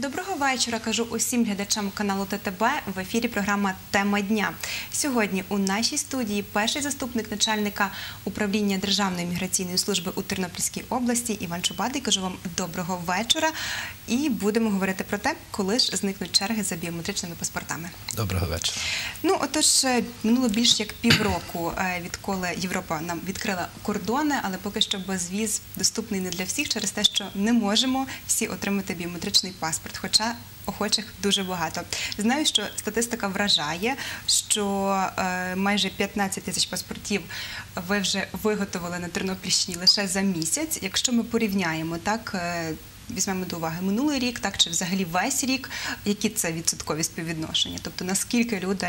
Доброго вечора, кажу усім глядачам каналу ТТБ. В ефірі програма «Тема дня». Сьогодні у нашій студії перший заступник начальника управління Державної міграційної служби у Тернопільській області Іван Чубатий. Кажу вам доброго вечора. І будемо говорити про те, коли ж зникнуть черги за біометричними паспортами. Доброго вечора. Отож, минуло більш як півроку, відколи Європа нам відкрила кордони, але поки що безвіз доступний не для всіх через те, що не можемо всі отримати біометричний паспорт, хоча охочих дуже багато. Знаю, що статистика вражає, що майже 15 тисяч паспортів ви вже виготовили на Тернопільщині лише за місяць. Якщо ми порівняємо, так, візьмемо до уваги минулий рік, так, чи взагалі весь рік, які це відсоткові співвідношення? Тобто, наскільки люди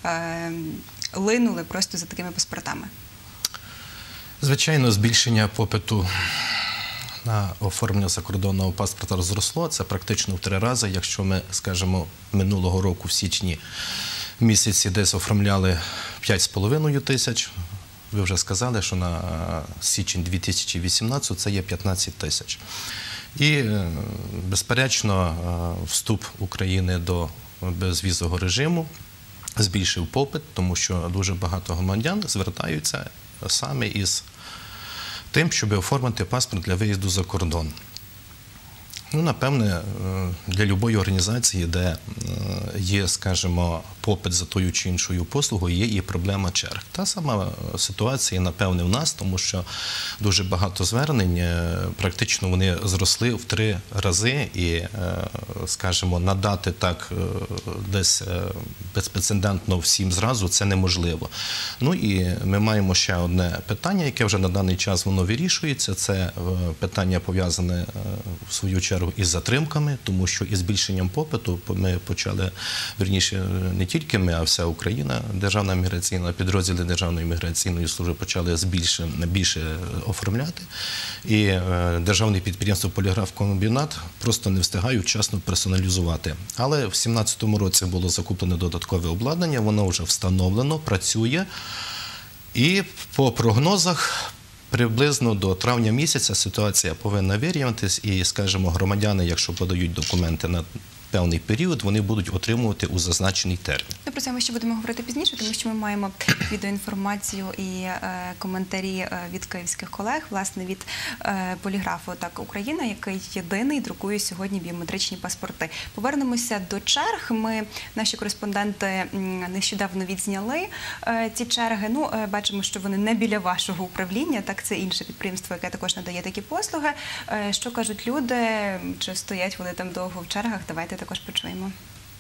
линули просто за такими паспортами? Звичайно, збільшення попиту на оформлення закордонного паспорта зросло. Це практично в 3 рази. Якщо ми, скажімо, минулого року в січні місяці десь оформляли 5,5 тисяч, ви вже сказали, що на січень 2018 це є 15 тисяч. І, безперечно, вступ України до безвізового режиму збільшив попит, тому що дуже багато громадян звертаються саме із тим, щоб оформити паспорт для виїзду за кордон. Напевне, для будь-якої організації, де є, скажімо, попит за тою чи іншою послугою, є і проблема черг. Та сама ситуація, напевне, в нас, тому що дуже багато звернень, практично вони зросли в 3 рази і, скажімо, надати так десь безпрецедентно всім зразу це неможливо. І ми маємо ще одне питання, яке вже на даний час воно вирішується. Це питання пов'язане, в свою чергу, із затримками, тому що із збільшенням попиту ми почали, вірніше, не тільки ми, а вся Україна, Державна міграційна, підрозділи Державної міграційної служби почали більше оформляти. І державне підприємство «Поліграфкомбінат» просто не встигають вчасно персоналізувати. Але в 2017 році було закуплено додаткове обладнання, воно вже встановлено, працює. І по прогнозах приблизно до травня місяця ситуація повинна вирівнятись і, скажімо, громадяни, якщо подають документи на певний період, вони будуть отримувати у зазначений термін. Про це ми ще будемо говорити пізніше, тому що ми маємо відеоінформацію і коментарі від київських колег, власне, від поліграфу «Так Україна», який єдиний друкує сьогодні біометричні паспорти. Повернемося до черг. Наші кореспонденти нещодавно відзняли ці черги. Бачимо, що вони не біля вашого управління, так, це інше підприємство, яке також надає такі послуги. Що кажуть люди, чи стоять вони там довго в чергах? Давайте також почуємо.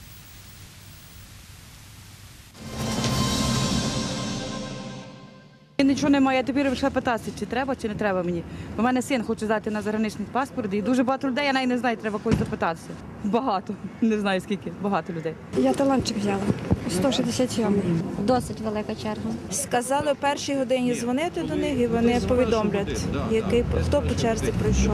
Нічого немає, я тепер вирішила питатися, чи треба, чи не треба мені. У мене син хоче здати на заграничний паспорт, і дуже багато людей, я навіть не знаю, треба когось запитатися. Багато, не знаю скільки, багато людей. Я талончик взяла, 167. Досить велика черга. Сказали, в першій годині дзвонити до них, і вони повідомлять, хто по черзі прийшов.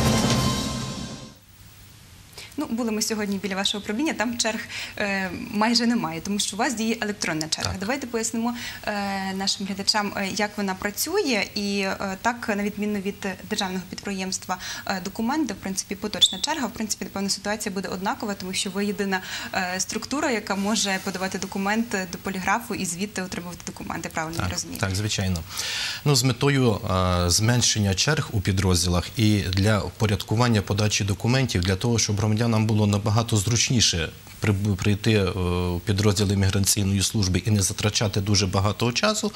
Були ми сьогодні біля вашого управління, там черг майже немає, тому що у вас діє електронна черга. Давайте пояснимо нашим глядачам, як вона працює. І так, на відміну від державного підприємства «Документ», де, в принципі, поточна черга, в принципі, напевно, ситуація буде однакова, тому що ви єдина структура, яка може подавати документи до поліграфу і звідти отримувати документи, правильно я розумію? Так, звичайно. З метою зменшення черг у підрозділах і для упорядкування подачі документів, для того, щоб громадянам було набагато зручніше прийти у підрозділи міграційної служби і не затрачати дуже багато часу,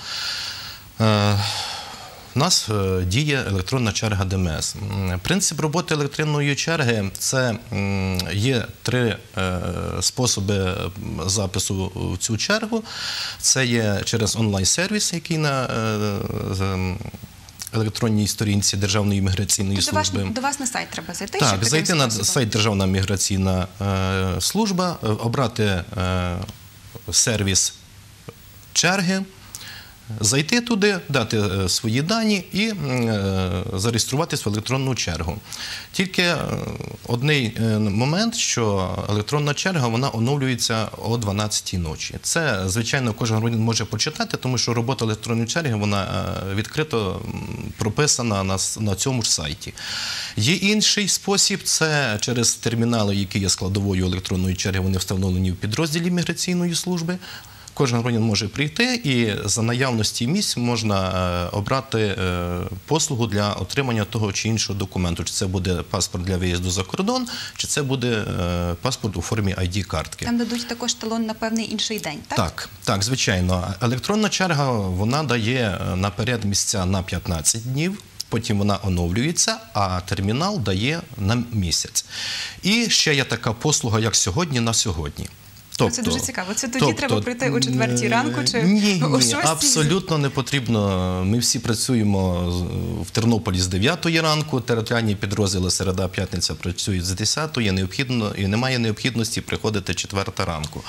у нас діє електронна черга ДМС. Принцип роботи електронної черги – це є 3 способи запису в цю чергу. Це є через онлайн-сервіс, який на електронній сторінці Державної міграційної служби. До вас на сайт треба зайти? Так, зайти на сайт Державна міграційна служба, обрати сервіс черги, зайти туди, дати свої дані і зареєструватись в електронну чергу. Тільки один момент, що електронна черга, вона оновлюється о 12-й ночі. Це, звичайно, кожен громадянин може почитати, тому що робота електронної черги, вона відкрито прописана на цьому ж сайті. Є інший спосіб – це через термінали, які є складовою електронної черги, вони встановлені в підрозділі міграційної служби. Кожен громадянин може прийти і за наявності місць можна обрати послугу для отримання того чи іншого документу. Чи це буде паспорт для виїзду за кордон, чи це буде паспорт у формі ID-картки. Там дадуть також талон на певний інший день, так? Так, звичайно. Електронна черга, вона дає наперед місця на 15 днів. Потім вона оновлюється, а термінал дає на місяць. І ще є така послуга, як сьогодні на сьогодні. Це дуже цікаво. Це тоді треба прийти о 4 ранку чи о 6? Ні, абсолютно не потрібно. Ми всі працюємо в Тернополі з 9 ранку, територіальні підрозділи середа, п'ятниця працюють з 10, і немає необхідності приходити 4 ранку.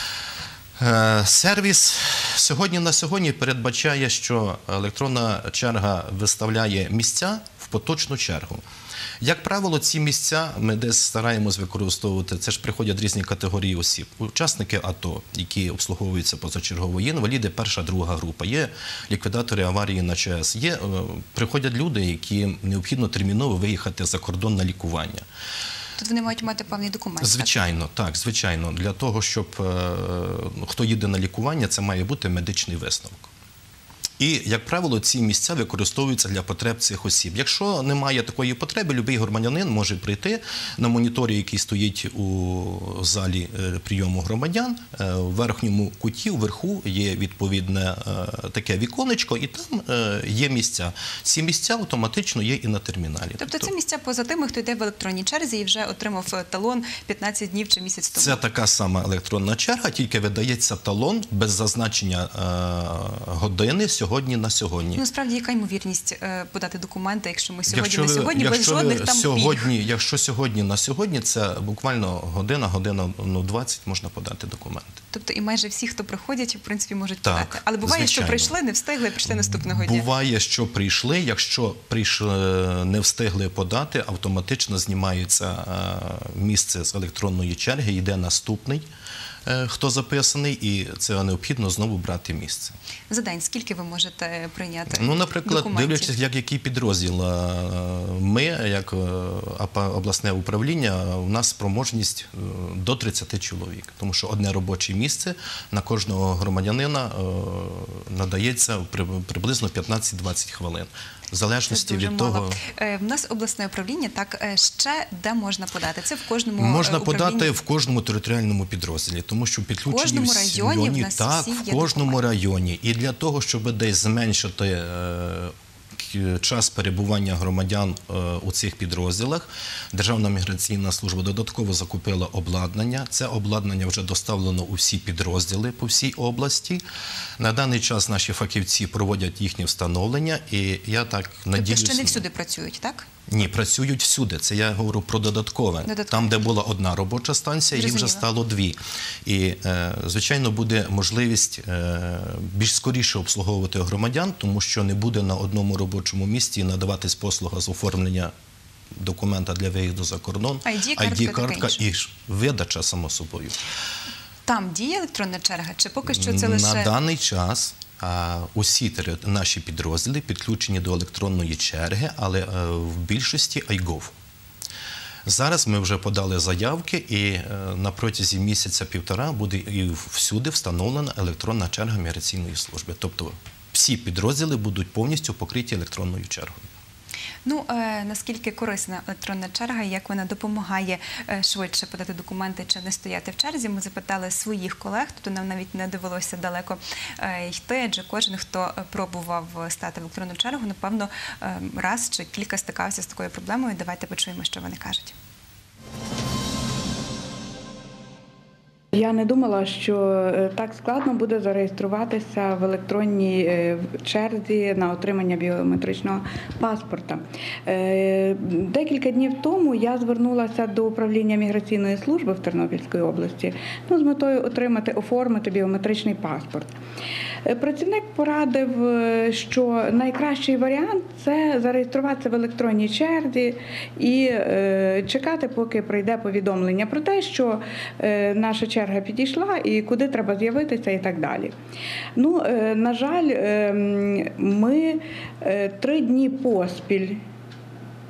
Сервіс сьогодні на сьогодні передбачає, що електронна черга виставляє місця в поточну чергу. Як правило, ці місця ми десь стараємось використовувати, це ж приходять різні категорії осіб. Учасники АТО, які обслуговуються позачергово, є інваліди перша, друга група, є ліквідатори аварії на ЧАЕС, приходять люди, які необхідно терміново виїхати за кордон на лікування. Тут вони мають мати певний документ. Звичайно, так, звичайно. Для того, щоб хто їде на лікування, це має бути медичний висновок. І, як правило, ці місця використовуються для потреб цих осіб. Якщо немає такої потреби, будь-який громадянин може прийти на моніторі, який стоїть у залі прийому громадян, в верхньому куті, вверху є відповідне таке віконечко, і там є місця. Ці місця автоматично є і на терміналі. Тобто це місця поза тими, хто йде в електронній черзі і вже отримав талон 15 днів чи місяць тому? Це така сама електронна черга, тільки видається талон без зазначення години сьогодні на сьогодні. Насправді, яка ймовірність подати документи, якщо ми сьогодні на сьогодні, без жодних там пільг? Якщо сьогодні на сьогодні, це буквально година 20 можна подати документи. Тобто і майже всі, хто приходять, в принципі, можуть подати. Але буває, звичайно. що прийшли, не встигли, прийшли наступного дня? Буває, що прийшли, якщо не встигли подати, автоматично знімається місце з електронної черги, йде наступний, хто записаний, і це необхідно знову брати місце. За день скільки ви можете прийняти Ну, наприклад, документів? дивлячись, який підрозділ. Ми, як обласне управління, у нас спроможність до 30 чоловік, тому що одне робоче місце на кожного громадянина надається приблизно 15-20 хвилин. В залежності від того... В нас обласне управління, так, ще де можна подати? Це в кожному Можна подати в кожному територіальному підрозділі, тому що підключені всі районі, так, в кожному районі. І для того, щоб десь зменшити час перебування громадян у цих підрозділах, Державна міграційна служба додатково закупила обладнання. Це обладнання вже доставлено у всі підрозділи по всій області. На даний час наші фахівці проводять їхнє встановлення, і я так надіюся... Тобто ще не всюди працюють, так? Ні, працюють всюди. Це я говорю про додаткове. Там, де була одна робоча станція, їх вже стало 2. І, звичайно, буде можливість більш скоріше обслуговувати громадян, тому що не буде на одному робочому місці надаватись послуга з оформлення документа для виїзду за кордон, ID-картка і видача, само собою. Там діє електронна черга? Чи поки що це лише... На даний час усі наші підрозділи підключені до електронної черги, але в більшості iGov. Зараз ми вже подали заявки, і на протязі місяця-півтора буде і всюди встановлена електронна черга міграційної служби. Тобто всі підрозділи будуть повністю покриті електронною чергою. Ну, наскільки корисна електронна черга, як вона допомагає швидше подати документи чи не стояти в черзі, ми запитали своїх колег, тобто нам навіть не довелося далеко йти, адже кожен, хто пробував стати в електронну чергу, напевно, раз чи кілька стикався з такою проблемою. Давайте почуємо, що вони кажуть. Я не думала, що так складно буде зареєструватися в електронній черзі на отримання біометричного паспорта. Декілька днів тому я звернулася до управління міграційної служби в Тернопільській області з метою оформити біометричний паспорт. Працівник порадив, що найкращий варіант – це зареєструватися в електронній черзі і чекати, поки прийде повідомлення про те, що наша черга підійшла і куди треба з'явитися і так далі. Ну, на жаль, ми 3 дні поспіль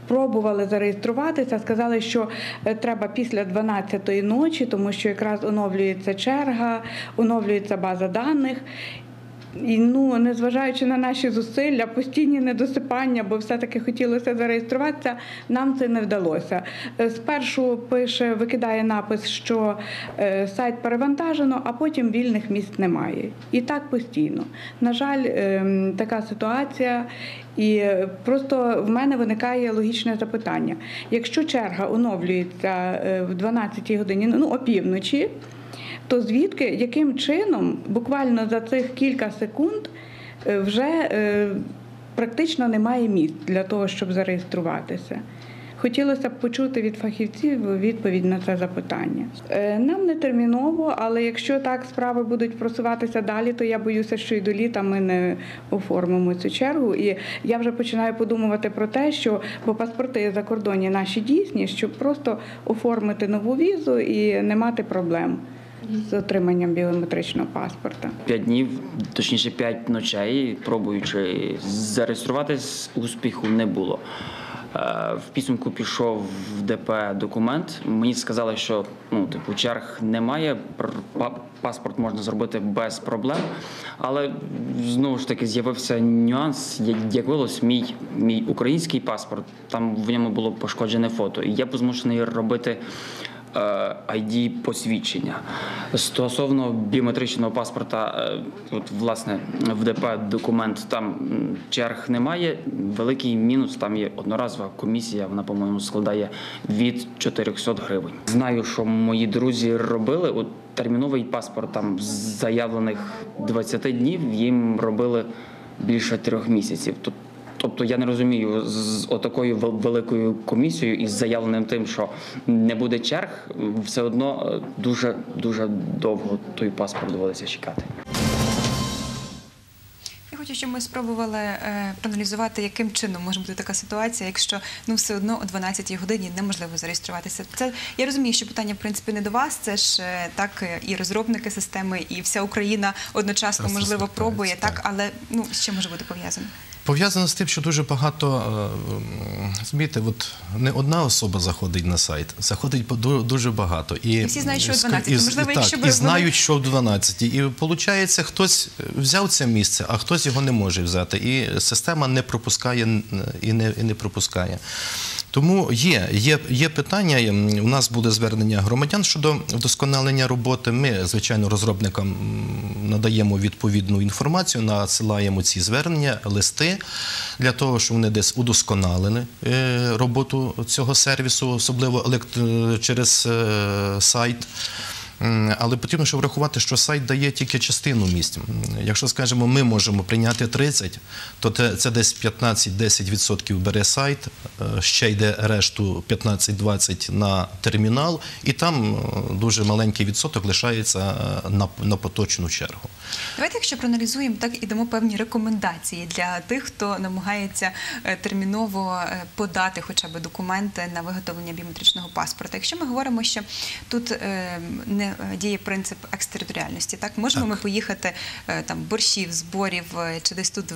пробували зареєструватися, сказали, що треба після 12-ї ночі, тому що якраз оновлюється черга, оновлюється база даних. І, незважаючи на наші зусилля, постійні недосипання, бо все-таки хотілося зареєструватися, нам це не вдалося. Спершу викидає напис, що сайт перевантажено, а потім вільних місць немає. І так постійно. На жаль, така ситуація. І просто в мене виникає логічне запитання. Якщо черга оновлюється в 12-й годині, опівночі, то звідки, яким чином, буквально за цих кілька секунд вже практично немає місць для того, щоб зареєструватися? Хотілося б почути від фахівців відповідь на це запитання. Нам не терміново, але якщо так справи будуть просуватися далі, то я боюся, що і до літа ми не оформимо цю чергу. І я вже починаю подумувати про те, що, бо паспорти закордонні наші дійсні, щоб просто оформити нову візу і не мати проблем з отриманням біометричного паспорта. 5 днів, точніше 5 ночей, пробуючи зареєструватись, успіху не було. В підсумку пішов в ДП документ. Мені сказали, що черг немає, паспорт можна зробити без проблем. Але знову ж таки з'явився нюанс, як виявилось, мій український паспорт, там в ньому було пошкоджене фото. І я був змушений робити ID-посвідчення. Стосовно біометричного паспорта, власне, в ДП документ, там черг немає. Великий мінус, там є одноразова комісія, вона, по-моєму, складає від 400 гривень. Знаю, що мої друзі робили, терміновий паспорт, там, з заявлених 20 днів, їм робили більше 3 місяців. Тобто я не розумію, з отакою великою комісією і з заявленим тим, що не буде черг, все одно дуже довго той паспорт доводиться чекати. Я хочу, щоб ми спробували проаналізувати, яким чином може бути така ситуація, якщо все одно о 12-й годині неможливо зареєструватися. Я розумію, що питання, в принципі, не до вас, це ж так і розробники системи, і вся Україна одночасно, можливо, пробує, так, але з чим може бути пов'язано? Пов'язано з тим, що дуже багато, розумієте, не одна особа заходить на сайт, заходить дуже багато. І всі знають, що о 12, можливо, якщо б... І знають, що о 12. І виходить, хтось взяв це місце, а хтось його не може взяти. І система не пропускає і не пропускає. Тому є питання, у нас буде звернення громадян щодо вдосконалення роботи. Ми, звичайно, розробникам надаємо відповідну інформацію, надсилаємо ці звернення, листи, для того, щоб вони десь удосконалили роботу цього сервісу, особливо через сайт. Але потрібно ще врахувати, що сайт дає тільки частину місць. Якщо, скажімо, ми можемо прийняти 30, то це десь 15-10% бере сайт, ще йде решту 15-20% на термінал, і там дуже маленький відсоток лишається на поточну чергу. Давайте, якщо проаналізуємо, так і дамо певні рекомендації для тих, хто намагається терміново подати хоча б документи на виготовлення біометричного паспорта. Якщо ми говоримо, що тут не діє принцип екстериторіальності, так? Можемо ми поїхати там Борщів, Зборів, чи десь тут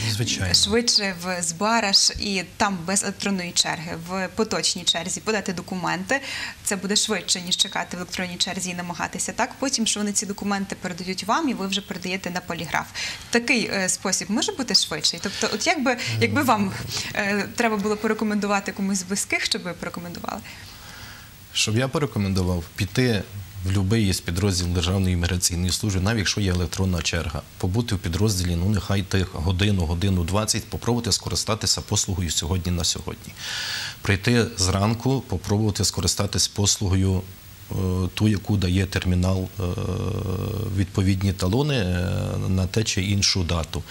швидше в Збараж і там без електронної черги, в поточній черзі подати документи. Це буде швидше, ніж чекати в електронній черзі і намагатися, так? Потім, що вони ці документи передають вам, і ви вже передаєте на поліграф. Такий спосіб може бути швидший? Тобто, от якби вам треба було порекомендувати комусь з близьких, щоб ви порекомендували? Щоб я порекомендував піти в будь-який з підрозділів Державної міграційної служби, навіть якщо є електронна черга, побути в підрозділі, нехай тих годину 20, попробувати скористатися послугою сьогодні на сьогодні. Прийти зранку, попробувати скористатися послугою ту, яку дає термінал, відповідні талони на те чи іншу дату.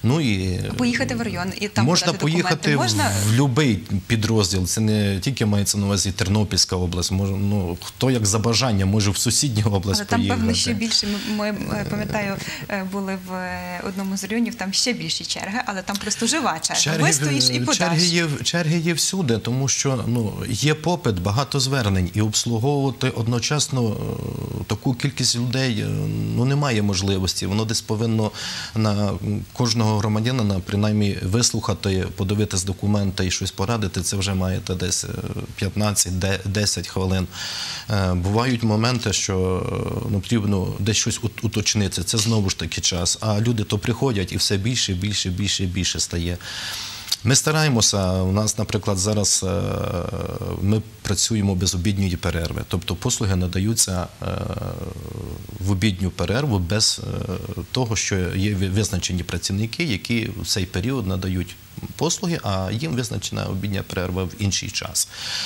Поїхати в район і там можна поїхати в будь-який підрозділ. Це не тільки мається на увазі Тернопільська область. Хто як за бажання може в сусідню область поїхати. Там, певно, ще більше. Ми, пам'ятаю, були в одному з районів, там ще більші черги, але там просто жива черга. Вистоїш і подаш. Черги є всюди, тому що є попит, багато звернень, і обслуговувати одночасно таку кількість людей немає можливості. Воно десь повинно на кожного громадянина принаймні вислухати, подивитись документи і щось порадити. Це вже маєте десь 15-10 хвилин. Бувають моменти, що потрібно десь щось уточнити. Це знову ж таки час. А люди то приходять і все більше стає. Ми стараємося, у нас, наприклад, зараз ми працюємо без обідньої перерви, тобто послуги надаються в обідню перерву без того, що є визначені працівники, які в цей період надають послуги, а їм визначена обідня перерва в інший час.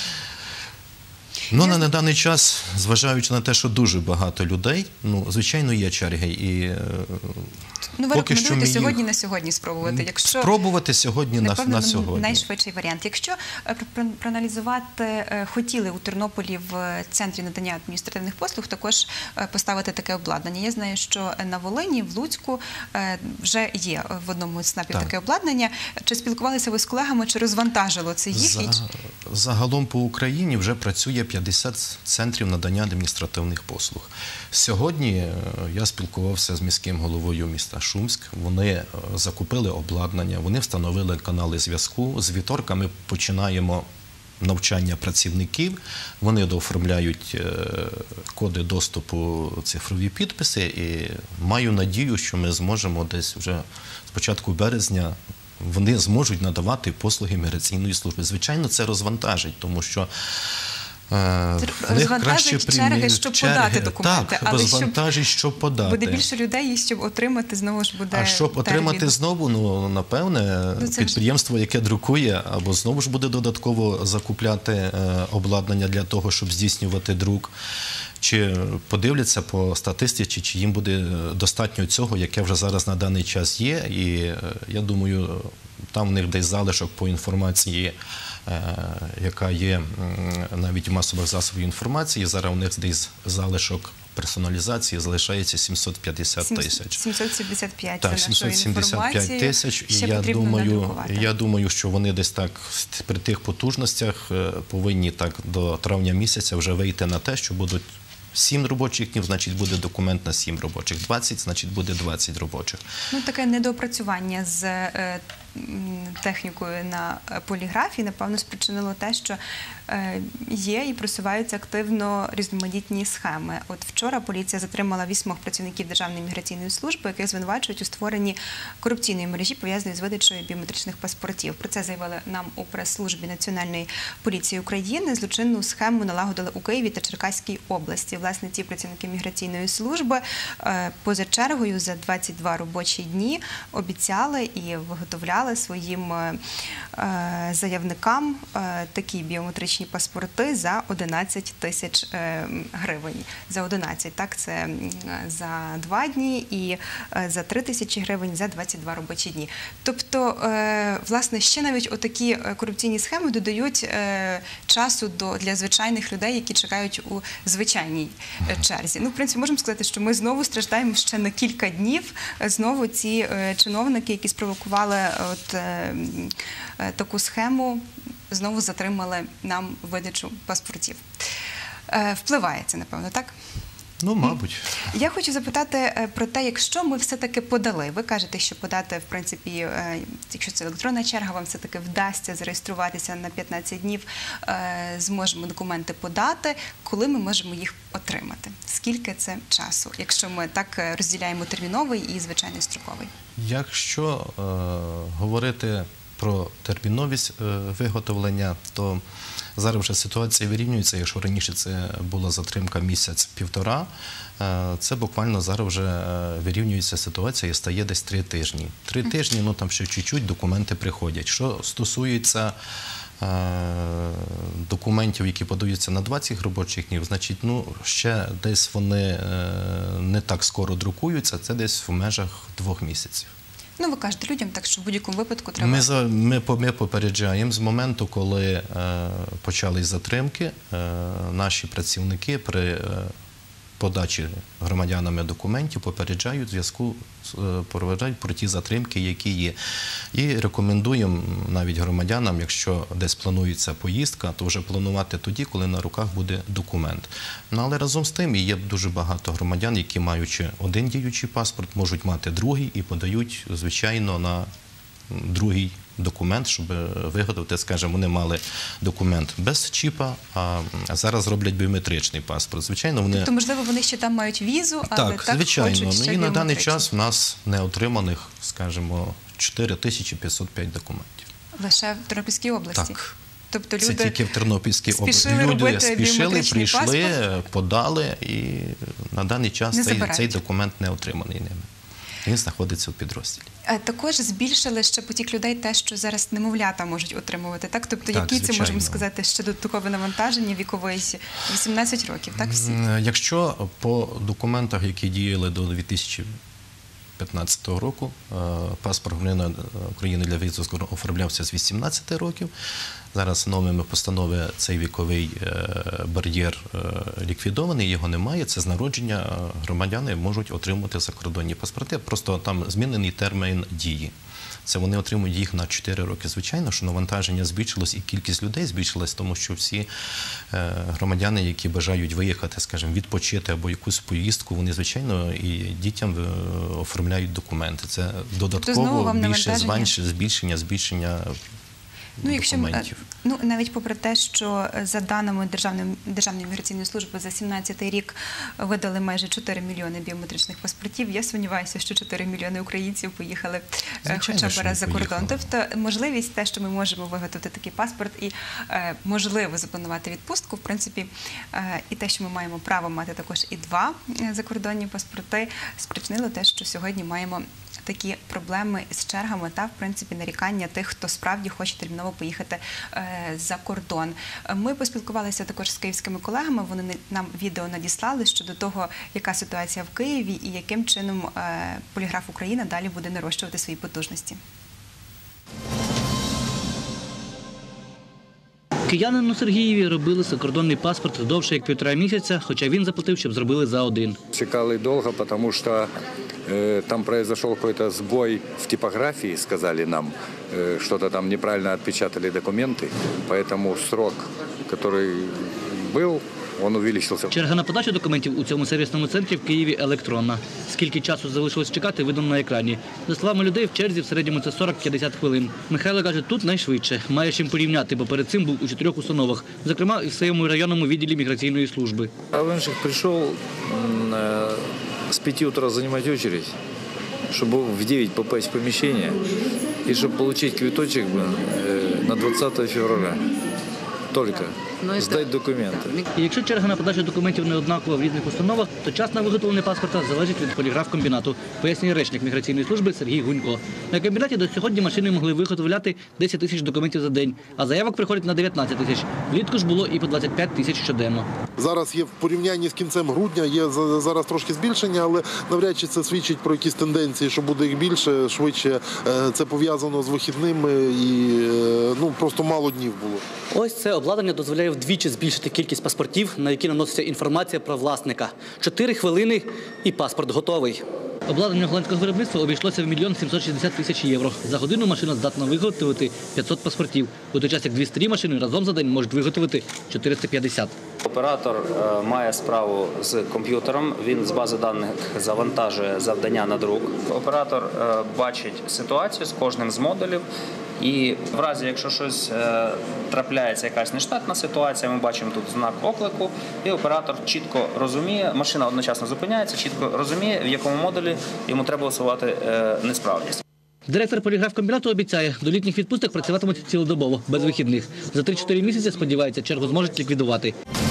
Ну, на даний час, зважаючи на те, що дуже багато людей, звичайно, є черги. І ви рекомендуєте сьогодні на сьогодні спробувати? Якщо, спробувати сьогодні на сьогодні. Найшвидший варіант. Якщо проаналізувати, хотіли у Тернополі в центрі надання адміністративних послуг також поставити таке обладнання. Я знаю, що на Волині, в Луцьку вже є в одному з ЦНАПів таке обладнання. Чи спілкувалися ви з колегами, чи розвантажило це їх? Загалом по Україні вже працює 50 центрів надання адміністративних послуг. Сьогодні я спілкувався з міським головою міста Шумськ. Вони закупили обладнання, вони встановили канали зв'язку. З вівторка ми починаємо навчання працівників, вони дооформляють коди доступу, цифрові підписи і маю надію, що ми зможемо десь вже з початку березня вони зможуть надавати послуги міграційної служби. Звичайно, це розвантажить, тому що розвантажить черги, щоб подати документи. Так, розвантажить, щоб подати. Буде більше людей, і щоб отримати, знову ж буде термін. А щоб отримати знову, напевне, підприємство, яке друкує, або знову ж буде додатково закупляти обладнання для того, щоб здійснювати друк. Чи подивляться по статистиці, чи їм буде достатньо цього, яке вже зараз на даний час є. І я думаю, там в них десь залишок по інформації, яка є навіть в масових засобах інформації. Зараз у них десь залишок персоналізації залишається 750 тисяч. 775 так, 775 тисяч. І я думаю, що вони десь так при тих потужностях повинні так до травня місяця вже вийти на те, що будуть 7 робочих днів, значить буде документ на 7 робочих. 20, значить буде 20 робочих. Таке недоопрацювання з технікою на поліграфії, напевно, спричинило те, що є і просуваються активно різноманітні схеми. От вчора поліція затримала 8 працівників Державної міграційної служби, яких звинувачують у створенні корупційної мережі, пов'язаної з видачею біометричних паспортів. Про це заявили нам у прес-службі Національної поліції України. Злочинну схему налагодили у Києві та Черкаській області. Власне, ці працівники міграційної служби поза чергою за 22 робочі дні обіцяли і виготовляли своїм заявникам такі біометричні паспорти за 11 тисяч гривень. За 11, так, це за 2 дні і за 3 тисячі гривень за 22 робочі дні. Тобто, власне, ще навіть отакі корупційні схеми додають часу для звичайних людей, які чекають у звичайній черзі. В принципі, можемо сказати, що ми знову страждаємо ще на кілька днів. Знову ці чиновники, які спровокували таку схему, знову затримали нам видачу паспортів. Впливає це, напевно, так? Мабуть. Я хочу запитати про те, якщо ми все-таки подали. Ви кажете, що подати, в принципі, якщо це електронна черга, вам все-таки вдасться зареєструватися на 15 днів, зможемо документи подати. Коли ми можемо їх отримати? Скільки це часу, якщо ми так розділяємо терміновий і звичайний строковий? Якщо говорити про терміновість виготовлення, то зараз вже ситуація вирівнюється. Якщо раніше це була затримка місяць-півтора, це буквально зараз вже вирівнюється ситуація і стає десь 3 тижні. 3 тижні, там ще чуть-чуть документи приходять. Що стосується документів, які подаються на 20 робочих днів, значить, ще десь вони не так скоро друкуються, це десь в межах 2 місяців. Ви кажете людям, так що в будь-якому випадку треба... Ми попереджаємо з моменту, коли почались затримки, наші працівники при подачі громадянами документів попереджають попереджають про ті затримки, які є. І рекомендуємо навіть громадянам, якщо десь планується поїздка, то вже планувати тоді, коли на руках буде документ. Але разом з тим є дуже багато громадян, які, маючи один діючий паспорт, можуть мати другий і подають, звичайно, на другий документ, щоб виготовити, скажімо, вони мали документ без чіпа, а зараз роблять біометричний паспорт. Звичайно, вони... Тобто, можливо, вони ще там мають візу, але так звичайно. хочуть ще І на даний біометричний. час в нас не отриманих, скажімо, 4505 документів. Лише в Тернопільській області? Так. Тобто Це люди тільки в Тернопільській області. спішили Люди робити спішили, біометричний прийшли, паспорт? подали, і на даний час Не цей забирають. документ не отриманий ними. Він знаходиться в підрозділі. Також збільшили ще потік людей те, що зараз немовлята можуть отримувати, так? Тобто, Так, які це, можемо звичайно. сказати, ще додаткове навантаження вікової 18 років, так всі? Якщо по документах, які діяли до 2015 року, паспорт громадянина України для в'їзду оформлявся з 18 років. Зараз новими постановами цей віковий бар'єр ліквідований, його немає. Це з народження громадяни можуть отримати закордонні паспорти. Просто там змінений термін дії. Це вони отримують їх на 4 роки. Звичайно, що навантаження збільшилось і кількість людей збільшилась, тому що всі громадяни, які бажають виїхати, скажімо, відпочити або якусь поїздку, вони, звичайно, і дітям оформляють документи. Це додатково більше збільшення документів. Навіть попри те, що за даними Державної міграційної служби за 2017 рік видали майже 4 мільйони біометричних паспортів, я сумніваюся, що 4 мільйони українців поїхали хоча б раз за кордон. Тобто можливість те, що ми можемо виготовити такий паспорт і можливо запланувати відпустку, в принципі, і те, що ми маємо право мати також і 2 закордонні паспорти, спричинило те, що сьогодні маємо такі проблеми з чергами та, в принципі, нарікання тих, хто справді хоче терміново поїхати за кордон. Ми поспілкувалися також з київськими колегами, вони нам відео надіслали щодо того, яка ситуація в Києві і яким чином Поліграф Україна далі буде нарощувати свої потужності. Киянину Сергієві робили закордонний паспорт довше як 1,5 місяця, хоча він заплатив, щоб зробили за 1. Чекали довго, тому що там произошел какой-то сбой в типографии, сказали нам, что-то там неправильно отпечатали документы, поэтому срок, который был, він увеличився. Черга на подачу документів у цьому сервісному центрі в Києві електронна. Скільки часу залишилось чекати, видно на екрані. За словами людей, в черзі в середньому це 40-50 хвилин. Михайло каже, тут найшвидше. Має чим порівняти, бо перед цим був у 4 установах, зокрема і в своєму районному відділі міграційної служби. Авеншик прийшов з 5 утра займати очередь, щоб в 9 попасть в помещение і щоб отримати квиточок на 20 февраля. Тільки здати документи. І якщо черга на подачу документів не однакова в різних установах, то час на виготовлення паспорта залежить від поліграфкомбінату, пояснює речник міграційної служби Сергій Гунько. На комбінаті до сьогодні машини могли виготовляти 10 тисяч документів за день, а заявок приходить на 19 тисяч. Влітку ж було і по 25 тисяч щоденно. Зараз є в порівнянні з кінцем грудня, є зараз трошки збільшення, але навряд чи це свідчить про якісь тенденції, що буде їх більше, швидше. Це пов'язано з вихідними і просто мало днів було. Ось це обладнання дозволяє вдвічі збільшити кількість паспортів, на які наноситься інформація про власника. 4 хвилини і паспорт готовий. Обладнання голландського виробництва обійшлося в 1 760 000 євро. За годину машина здатна виготовити 500 паспортів. У той час, як 2 старі машини разом за день можуть виготовити 450. Оператор має справу з комп'ютером, він з бази даних завантажує завдання на друк. Оператор бачить ситуацію з кожним з модулів і в разі, якщо щось трапляється, якась нештатна ситуація, ми бачимо тут знак оклику, і оператор чітко розуміє, машина одночасно зупиняється, чітко розуміє, в якому модулі йому треба усувати несправність. Директор поліграфкомбінату обіцяє, до літніх відпусток працюватимуть цілодобово, без вихідних. За 3-4 місяці, сподівається, чергу зможуть ліквідувати.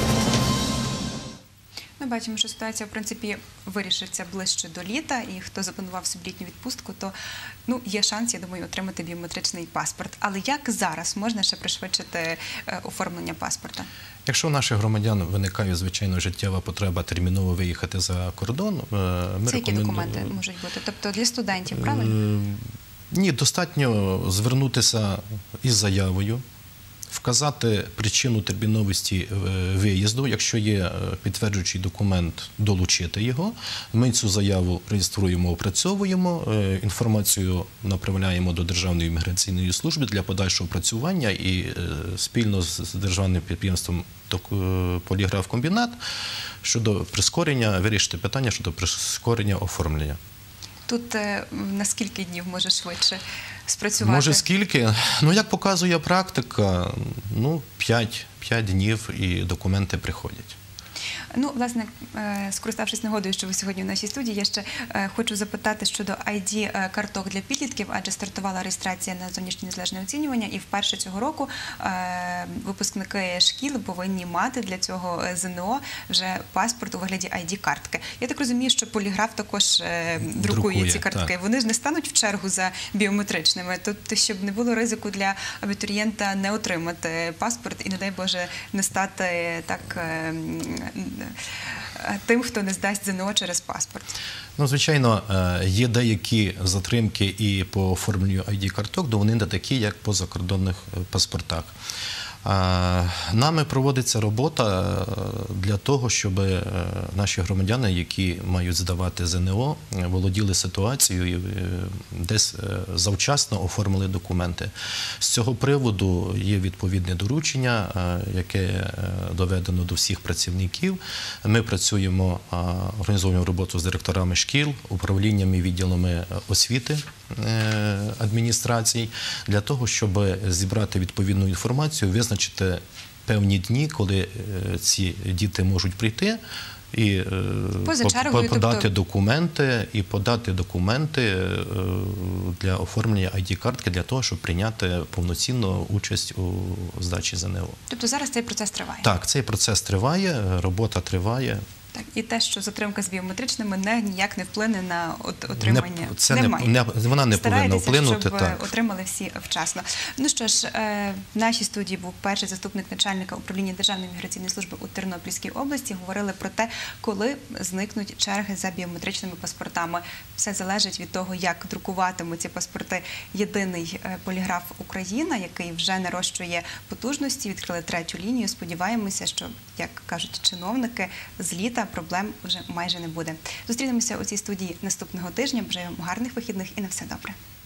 Ми бачимо, що ситуація, в принципі, вирішиться ближче до літа, і хто запланував собі літню відпустку, то є шанс, я думаю, отримати біометричний паспорт. Але як зараз можна ще пришвидшити оформлення паспорта? Якщо у наших громадян виникає, звичайно, життєва потреба терміново виїхати за кордон, ми це які документи можуть бути? Тобто для студентів, правильно? Ні, достатньо звернутися із заявою вказати причину терміновості виїзду, якщо є підтверджуючий документ, долучити його. Ми цю заяву реєструємо, опрацьовуємо, інформацію направляємо до Державної міграційної служби для подальшого опрацювання і спільно з державним підприємством «Поліграфкомбінат» щодо прискорення, вирішити питання щодо прискорення оформлення. Тут на скільки днів може швидше спрацювати? Може скільки? Ну, як показує практика, 5 днів і документи приходять. Ну, власне, скориставшись нагодою, що ви сьогодні в нашій студії, я ще хочу запитати щодо ID-карток для підлітків, адже стартувала реєстрація на зовнішнє незалежне оцінювання, і вперше цього року випускники шкіл повинні мати для цього ЗНО вже паспорт у вигляді ID-картки. Я так розумію, що поліграф також друкує ці картки. Так. Вони ж не стануть в чергу за біометричними, тобто, щоб не було ризику для абітурієнта не отримати паспорт і, не дай Боже, не стати так тим, хто не здасть ЗНО через паспорт. Ну, звичайно, є деякі затримки і по оформленню ID-карток, але вони не такі, як по закордонних паспортах. Нами проводиться робота для того, щоб наші громадяни, які мають здавати ЗНО, володіли ситуацією і десь завчасно оформили документи. З цього приводу є відповідне доручення, яке доведено до всіх працівників. Ми працюємо, організовуємо роботу з директорами шкіл, управліннями, відділами освіти адміністрацій, для того, щоб зібрати відповідну інформацію, визначити певні дні, коли ці діти можуть прийти і подати документи для оформлення ID-картки, для того, щоб прийняти повноцінну участь у здачі ЗНО. Тобто зараз цей процес триває? Так, цей процес триває, робота триває. Так, і те, що затримка з біометричними ніяк не вплине на отримання. Вона не повинна вплинути. Щоб отримали всі вчасно. Ну що ж, в нашій студії був перший заступник начальника управління Державної міграційної служби у Тернопільській області. Говорили про те, коли зникнуть черги за біометричними паспортами. Все залежить від того, як друкуватимуть ці паспорти єдиний поліграф Україна, який вже нарощує потужності, відкрили 3-ю лінію. Сподіваємося, що, як кажуть чиновники, з літа проблем вже майже не буде. Зустрінемося у цій студії наступного тижня. Бажаю вам гарних вихідних і на все добре.